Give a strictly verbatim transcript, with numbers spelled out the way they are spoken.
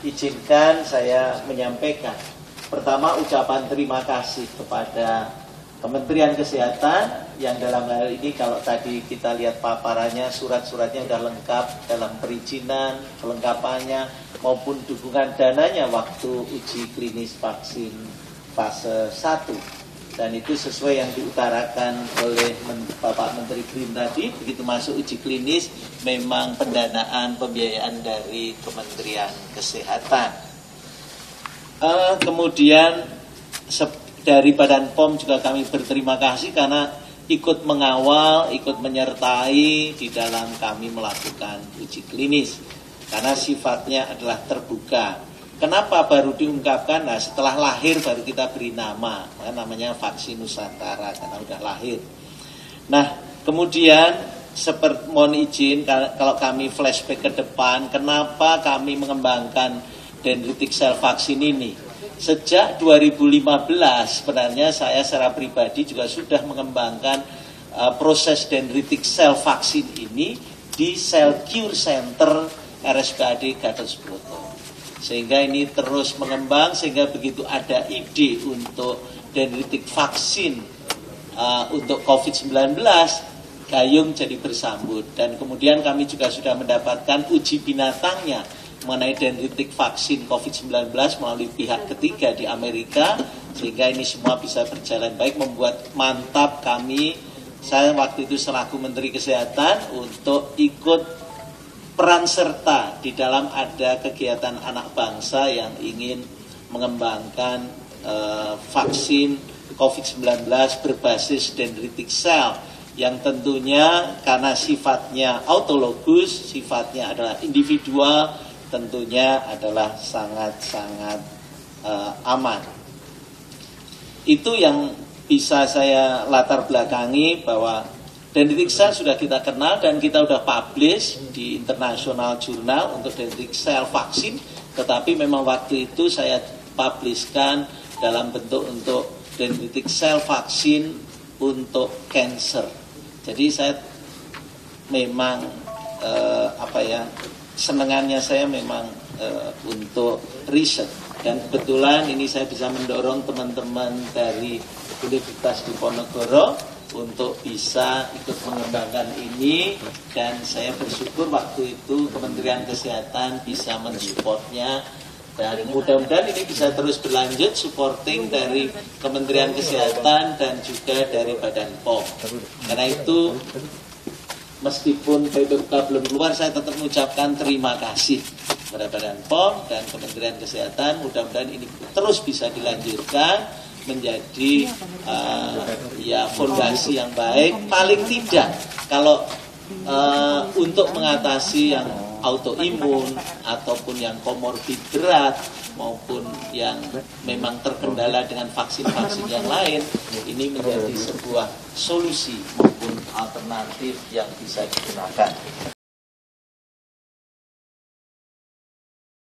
izinkan saya menyampaikan pertama ucapan terima kasih kepada Kementerian Kesehatan yang dalam hal ini kalau tadi kita lihat paparannya surat-suratnya sudah lengkap dalam perizinan, kelengkapannya maupun dukungan dananya waktu uji klinis vaksin fase satu. Dan itu sesuai yang diutarakan oleh Bapak Menteri Green tadi, begitu masuk uji klinis memang pendanaan pembiayaan dari Kementerian Kesehatan. Uh, kemudian dari Badan P O M juga kami berterima kasih karena ikut mengawal, ikut menyertai di dalam kami melakukan uji klinis. Karena sifatnya adalah terbuka. Kenapa baru diungkapkan? Nah, setelah lahir baru kita beri nama, nah, namanya vaksin Nusantara karena udah lahir. Nah, kemudian seperti mohon izin kalau kami flashback ke depan, kenapa kami mengembangkan dendritic cell vaksin ini? Sejak dua ribu lima belas sebenarnya saya secara pribadi juga sudah mengembangkan uh, proses dendritic cell vaksin ini di Cell Cure Center R S P A D Gatot-Subroto. Sehingga ini terus mengembang sehingga begitu ada ide untuk dendritic vaksin uh, untuk COVID sembilan belas, gayung jadi bersambut. Dan kemudian kami juga sudah mendapatkan uji binatangnya mengenai dendritic vaksin COVID sembilan belas melalui pihak ketiga di Amerika. Sehingga ini semua bisa berjalan baik, membuat mantap kami, saya waktu itu selaku Menteri Kesehatan untuk ikut peran serta di dalam ada kegiatan anak bangsa yang ingin mengembangkan uh, vaksin COVID sembilan belas berbasis dendritic cell yang tentunya karena sifatnya autologus, sifatnya adalah individual, tentunya adalah sangat-sangat uh, aman. Itu yang bisa saya latar belakangi bahwa dendritic cell sudah kita kenal dan kita sudah publish di international journal untuk dendritic cell vaksin, tetapi memang waktu itu saya publishkan dalam bentuk untuk dendritic cell vaksin untuk cancer. Jadi saya memang eh, apa ya senengannya saya memang eh, untuk riset dan kebetulan ini saya bisa mendorong teman-teman dari Universitas Diponegoro untuk bisa ikut mengembangkan ini dan saya bersyukur waktu itu Kementerian Kesehatan bisa mensupportnya dan mudah-mudahan ini bisa terus berlanjut supporting dari Kementerian Kesehatan dan juga dari Badan P O M. Karena itu meskipun P P K belum keluar saya tetap mengucapkan terima kasih kepada Badan P O M dan Kementerian Kesehatan, mudah-mudahan ini terus bisa dilanjutkan menjadi uh, ya fondasi yang baik paling tidak kalau uh, untuk mengatasi yang autoimun ataupun yang komorbid berat maupun yang memang terkendala dengan vaksin-vaksin yang lain, ini menjadi sebuah solusi maupun alternatif yang bisa digunakan.